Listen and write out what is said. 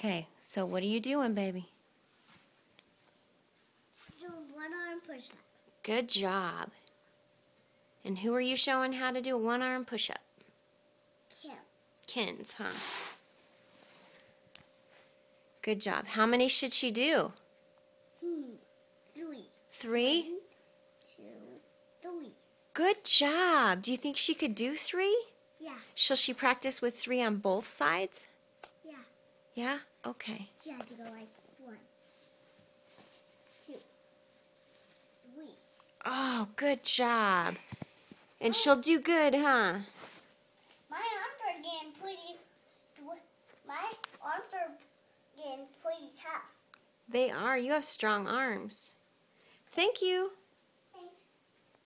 Okay, so what are you doing, baby? So one-arm push-up. Good job. And who are you showing how to do a one-arm push-up? Kim. Kins, huh? Good job. How many should she do? 3. 3? 1, 2, 3. Good job. Do you think she could do 3? Yeah. Shall she practice with 3 on both sides? Yeah. Yeah? Okay. She had to go like 1, 2, 3. Oh, good job. And she'll do good, huh? My arms are getting pretty tough. They are. You have strong arms. Thank you.